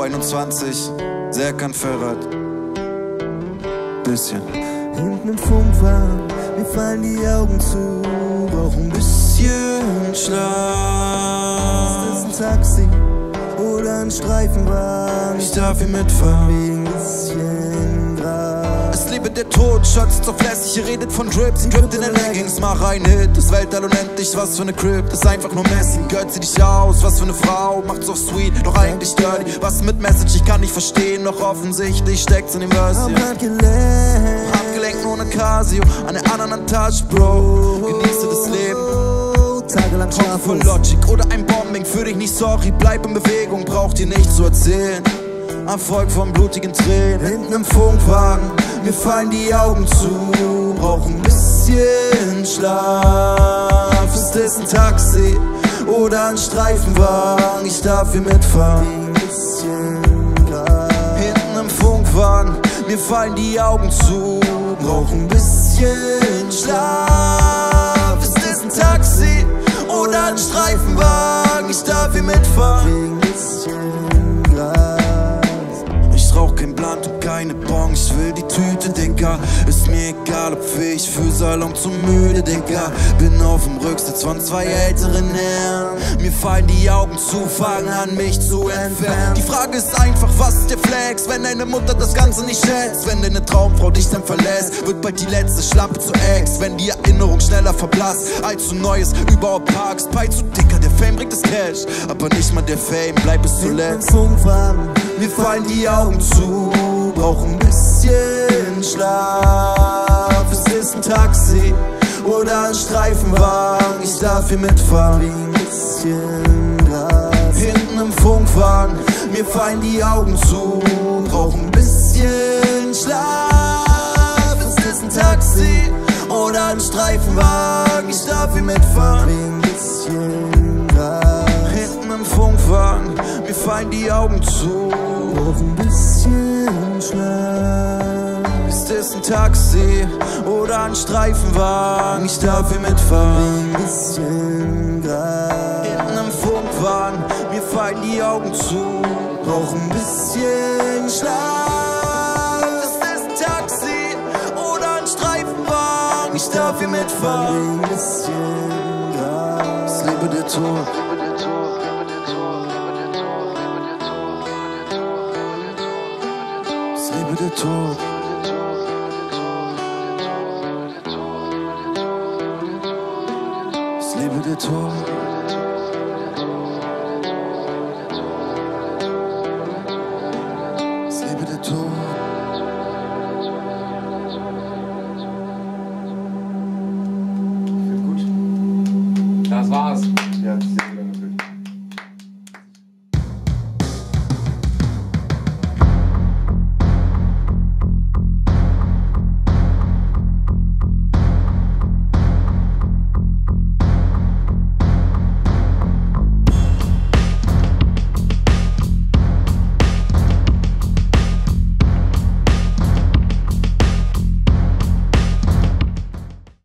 21, Serkan Ferhat. Bisschen. Hinten im Funkwagen, mir fallen die Augen zu. Brauch ein bisschen Schlaf. Ist das ein Taxi oder ein Streifenwagen? Ich darf hier mitfahren. Wegen bisschen Gras. Es lebe der Tod, Schatz ist doch flässig, ihr redet von Drips. Drippt in den Leggings, mach ein Hit. Das Weltall unendlich, was für eine Crib. Das ist einfach nur Messi, gehört sie dich aus. Was für eine Frau, macht's auf sweet, doch eigentlich dirty. Was mit Message, ich kann nicht verstehen, doch offensichtlich steckt's in dem Verse. Am Handgelenk, Handgelenk nur ne Casio, an der anderen Tasche, Bro. Genieße das Leben. tagelang Kopf voll schlaflos. Logic oder ein Bombing, für dich nicht sorry, bleib in Bewegung, braucht dir nichts zu erzählen. Erfolg von blutigen Tränen. Hinten im Funkwagen, mir fallen die Augen zu. Brauch ein bisschen Schlaf. Ist es ein Taxi oder ein Streifenwagen? Ich darf hier mitfahren. Ein bisschen Gras. Hinten im Funkwagen, mir fallen die Augen zu. Brauch ein bisschen Schlaf. Ist es ein Taxi oder ein Streifenwagen? Ich darf hier mitfahren. Ein bisschen Gras. Ich rauch kein Blunt und keine Bong, ich will die Tüte, Digga. Ist mir egal, ob fähig für Salon zu müde, Digga. Bin auf dem Rücksitz von zwei älteren Herren. Mir fallen die Augen zu, fangen an mich zu entfernen. Die Frage ist einfach, was ist der Flex, wenn deine Mutter das Ganze nicht schätzt? Wenn deine Traumfrau dich dann verlässt, wird bald die letzte Schlampe zu Ex. Wenn die Erinnerung schneller verblasst, als du Neues überhaupt parkst. Bei zu dicker, der Fame bringt das Cash, aber nicht mal der Fame, bleib bis Hinten im zuletzt. Funkwagen, Mir fallen die Augen zu, brauch ein bisschen Schlaf. Es ist ein Taxi oder ein Streifenwagen, ich darf hier mitfahren. ein bisschen Gras. Hinten im Funkwagen, mir fallen die Augen zu, brauch ein bisschen Schlaf. Es ist ein Taxi oder ein Streifenwagen, ich darf hier mitfahren. Ein bisschen Gras. Hinten im Funkwagen, mir fallen die Augen zu. Brauch ein bisschen Schlaf. Ist es ein Taxi oder ein Streifenwagen? Ich darf hier mitfahren. Ein bisschen Gras. Hinten im Funkwagen, mir fallen die Augen zu. Brauch ein bisschen Schlaf. Ist es ein Taxi oder ein Streifenwagen? Ich darf hier mitfahren. Ein bisschen Gras. Es lebe der Tod. Es lebe der Tod. Es lebe der Tod.